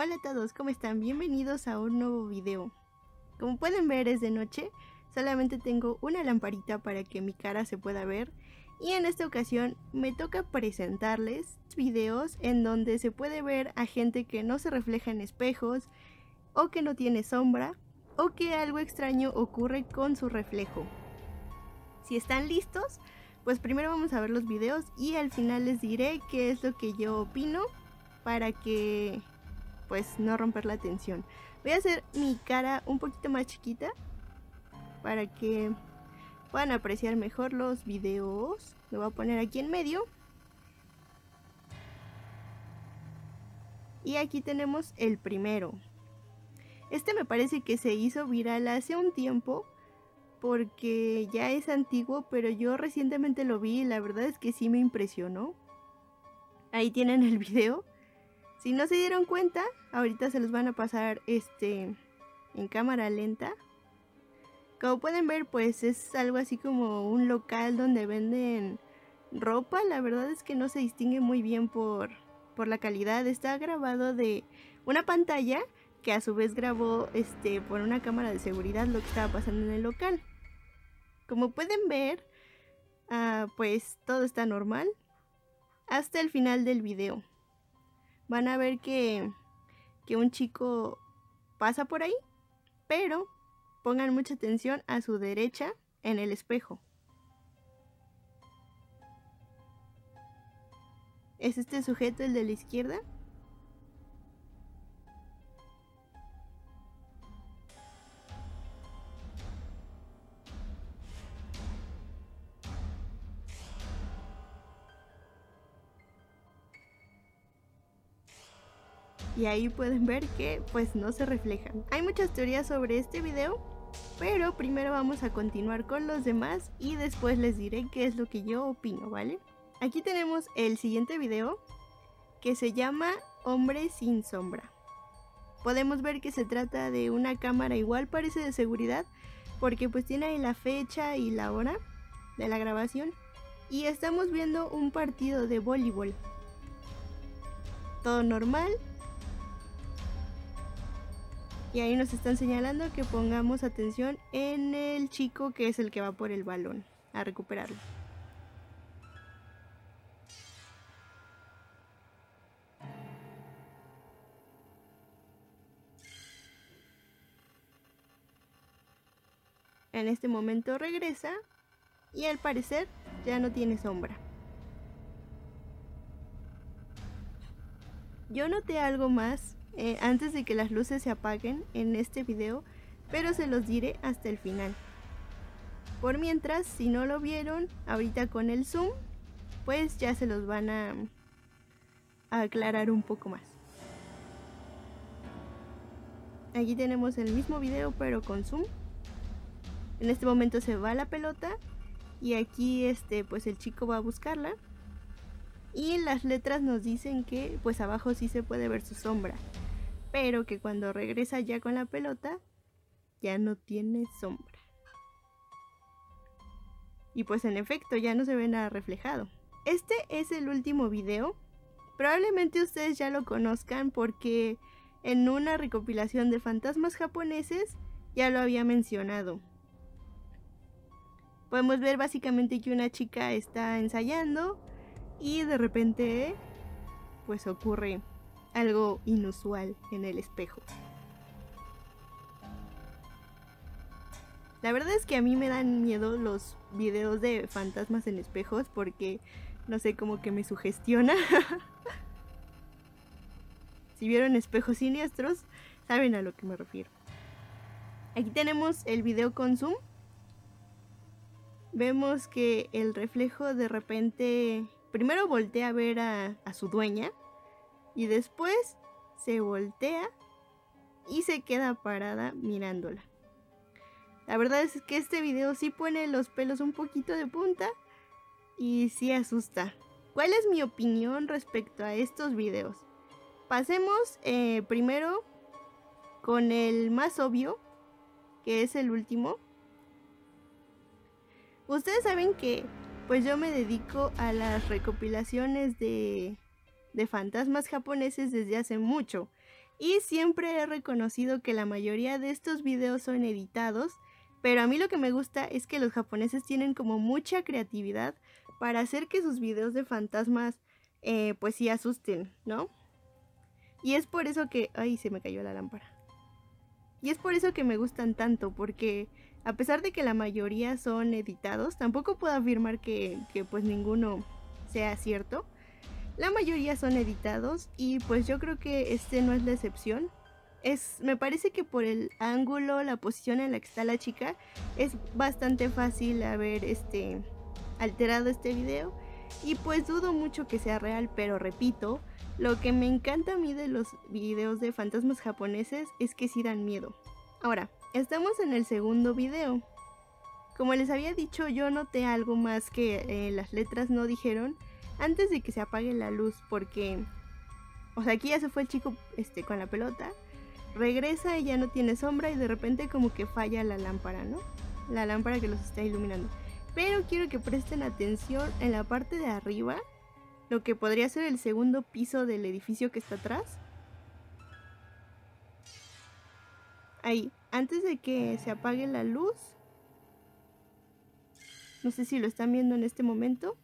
Hola a todos, ¿cómo están? Bienvenidos a un nuevo video. Como pueden ver es de noche, solamente tengo una lamparita para que mi cara se pueda ver y en esta ocasión me toca presentarles videos en donde se puede ver a gente que no se refleja en espejos o que no tiene sombra o que algo extraño ocurre con su reflejo. Si están listos, pues primero vamos a ver los videos y al final les diré qué es lo que yo opino para que pues no romper la tensión. Voy a hacer mi cara un poquito más chiquita para que puedan apreciar mejor los videos. Lo voy a poner aquí en medio. Y aquí tenemos el primero. Este me parece que se hizo viral hace un tiempo porque ya es antiguo, pero yo recientemente lo vi y la verdad es que sí me impresionó. Ahí tienen el video. Si no se dieron cuenta, ahorita se los van a pasar en cámara lenta. Como pueden ver, pues es algo así como un local donde venden ropa. La verdad es que no se distingue muy bien por la calidad. Está grabado de una pantalla que a su vez grabó por una cámara de seguridad lo que estaba pasando en el local. Como pueden ver, pues todo está normal hasta el final del video. Van a ver que un chico pasa por ahí, pero pongan mucha atención a su derecha en el espejo. ¿Es este sujeto el de la izquierda? Y ahí pueden ver que pues no se reflejan. Hay muchas teorías sobre este video, pero primero vamos a continuar con los demás y después les diré qué es lo que yo opino, ¿vale? Aquí tenemos el siguiente video que se llama Hombre sin sombra. Podemos ver que se trata de una cámara, igual parece de seguridad, porque pues tiene ahí la fecha y la hora de la grabación. Y estamos viendo un partido de voleibol. Todo normal. Y ahí nos están señalando que pongamos atención en el chico que es el que va por el balón a recuperarlo. En este momento regresa y al parecer ya no tiene sombra. Yo noté algo más antes de que las luces se apaguen en este video, pero se los diré hasta el final. Por mientras, si no lo vieron ahorita con el zoom, pues ya se los van a aclarar un poco más. Aquí tenemos el mismo video pero con zoom. En este momento se va la pelota y aquí pues el chico va a buscarla. Y las letras nos dicen que pues abajo sí se puede ver su sombra, pero que cuando regresa ya con la pelota ya no tiene sombra. Y pues en efecto ya no se ve nada reflejado. Este es el último video. Probablemente ustedes ya lo conozcan porque en una recopilación de fantasmas japoneses ya lo había mencionado. Podemos ver básicamente que una chica está ensayando y de repente pues ocurre algo inusual en el espejo. La verdad es que a mí me dan miedo los videos de fantasmas en espejos porque no sé, como que me sugestiona. Si vieron Espejos Siniestros saben a lo que me refiero. Aquí tenemos el video con zoom. Vemos que el reflejo de repente primero voltea a ver a su dueña y después se voltea y se queda parada mirándola. La verdad es que este video sí pone los pelos un poquito de punta y sí asusta. ¿Cuál es mi opinión respecto a estos videos? Pasemos primero con el más obvio, que es el último. Ustedes saben que pues yo me dedico a las recopilaciones de fantasmas japoneses desde hace mucho Y siempre he reconocido que la mayoría de estos videos son editados, pero a mí lo que me gusta es que los japoneses tienen como mucha creatividad para hacer que sus videos de fantasmas pues sí asusten, ¿no? Y es por eso que... ¡Ay! Se me cayó la lámpara. Y es por eso que me gustan tanto, porque a pesar de que la mayoría son editados, tampoco puedo afirmar que pues ninguno sea cierto. La mayoría son editados y pues yo creo que este no es la excepción. Me parece que por el ángulo, la posición en la que está la chica, es bastante fácil haber alterado este video. Y pues dudo mucho que sea real, pero repito, lo que me encanta a mí de los videos de fantasmas japoneses es que sí dan miedo. Ahora, estamos en el segundo video. Como les había dicho, yo noté algo más que las letras no dijeron antes de que se apague la luz, porque... O sea, aquí ya se fue el chico con la pelota, regresa y ya no tiene sombra y de repente como que falla la lámpara, ¿no? La lámpara que los está iluminando. Pero quiero que presten atención en la parte de arriba, lo que podría ser el segundo piso del edificio que está atrás. Ahí, antes de que se apague la luz. No sé si lo están viendo en este momento.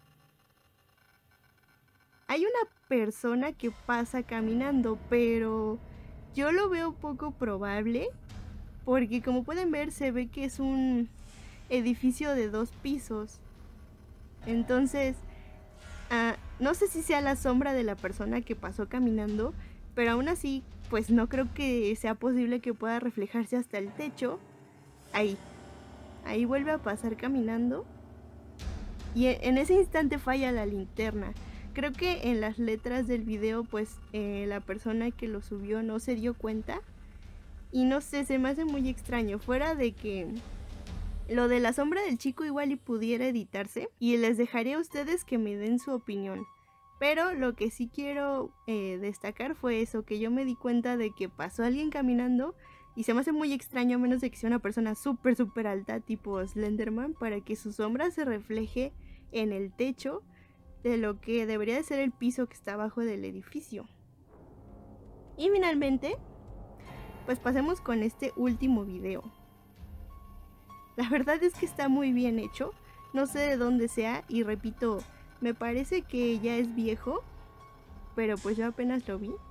Hay una persona que pasa caminando, pero yo lo veo poco probable, porque como pueden ver se ve que es un edificio de 2 pisos. Entonces, no sé si sea la sombra de la persona que pasó caminando, pero aún así, pues no creo que sea posible que pueda reflejarse hasta el techo. Ahí vuelve a pasar caminando. Y en ese instante falla la linterna. Creo que en las letras del video, pues la persona que lo subió no se dio cuenta. Y no sé, se me hace muy extraño. Fuera de que lo de la sombra del chico igual y pudiera editarse. Y les dejaré a ustedes que me den su opinión. Pero lo que sí quiero destacar fue eso, que yo me di cuenta de que pasó alguien caminando. Y se me hace muy extraño, a menos de que sea una persona súper alta, tipo Slenderman, para que su sombra se refleje en el techo de lo que debería de ser el piso que está abajo del edificio. Y finalmente, pues pasemos con este último video. La verdad es que está muy bien hecho, no sé de dónde sea y repito, me parece que ya es viejo, pero pues yo apenas lo vi.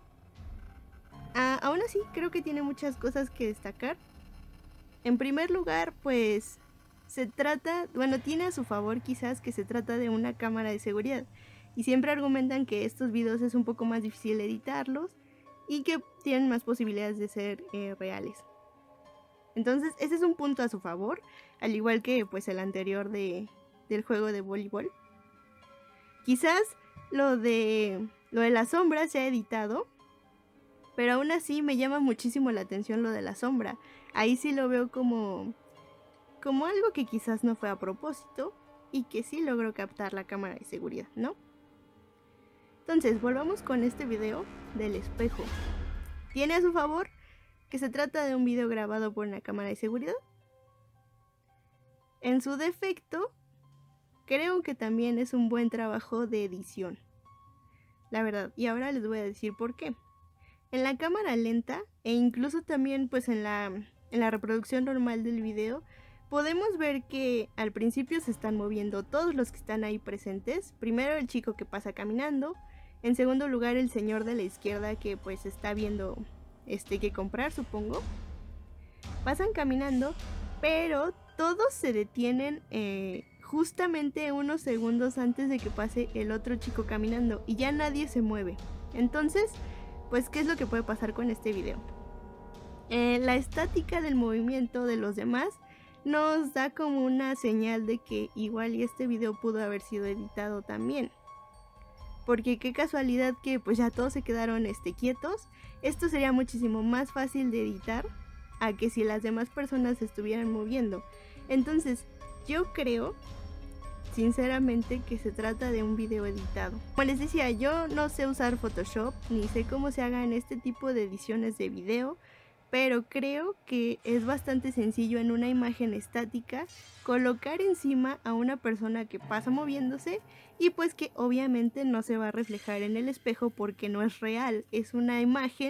Aún así creo que tiene muchas cosas que destacar. En primer lugar, pues se trata, bueno, tiene a su favor quizás que se trata de una cámara de seguridad. Y siempre argumentan que estos videos es un poco más difícil editarlos y que tienen más posibilidades de ser reales. Entonces ese es un punto a su favor, al igual que pues el anterior del juego de voleibol. Quizás lo de la sombra se ha editado, pero aún así me llama muchísimo la atención lo de la sombra. Ahí sí lo veo como algo que quizás no fue a propósito y que sí logró captar la cámara de seguridad, ¿no? Entonces, volvamos con este video del espejo. Tiene a su favor que se trata de un video grabado por una cámara de seguridad. En su defecto, creo que también es un buen trabajo de edición, la verdad, y ahora les voy a decir por qué. En la cámara lenta e incluso también pues en la reproducción normal del video, podemos ver que al principio se están moviendo todos los que están ahí presentes. Primero el chico que pasa caminando, en segundo lugar el señor de la izquierda que pues está viendo que comprar, supongo. Pasan caminando, pero todos se detienen justamente unos segundos antes de que pase el otro chico caminando y ya nadie se mueve. Entonces, pues, ¿qué es lo que puede pasar con este video? La estática del movimiento de los demás nos da como una señal de que igual y este video pudo haber sido editado también. Porque qué casualidad que pues ya todos se quedaron quietos. Esto sería muchísimo más fácil de editar a que si las demás personas se estuvieran moviendo. Entonces yo creo sinceramente que se trata de un video editado. Como les decía, yo no sé usar Photoshop ni sé cómo se hagan este tipo de ediciones de video, pero creo que es bastante sencillo en una imagen estática colocar encima a una persona que pasa moviéndose y pues que obviamente no se va a reflejar en el espejo porque no es real, es una imagen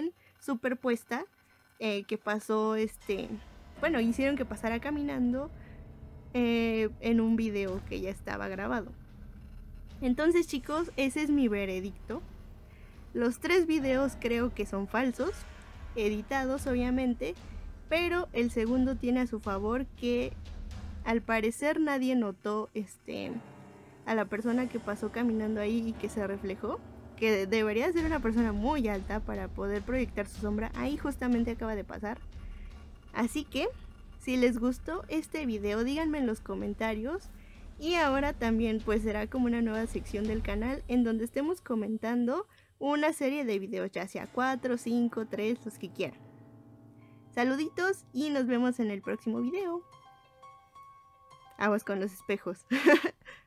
superpuesta que pasó, bueno, hicieron que pasara caminando en un video que ya estaba grabado. Entonces, chicos, ese es mi veredicto. Los 3 videos creo que son falsos, editados obviamente, pero el segundo tiene a su favor que al parecer nadie notó a la persona que pasó caminando ahí y que se reflejó, que debería ser una persona muy alta para poder proyectar su sombra. Ahí justamente acaba de pasar. Así que si les gustó este video, díganme en los comentarios. Y ahora también pues será como una nueva sección del canal en donde estemos comentando una serie de videos, ya sea 4, 5, 3, los que quieran. Saluditos y nos vemos en el próximo video. Aguas con los espejos.